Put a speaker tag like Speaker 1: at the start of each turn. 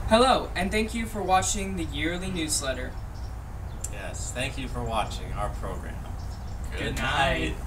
Speaker 1: Hello, and thank you for watching the yearly newsletter.
Speaker 2: Yes, thank you for watching our program.
Speaker 1: Good night.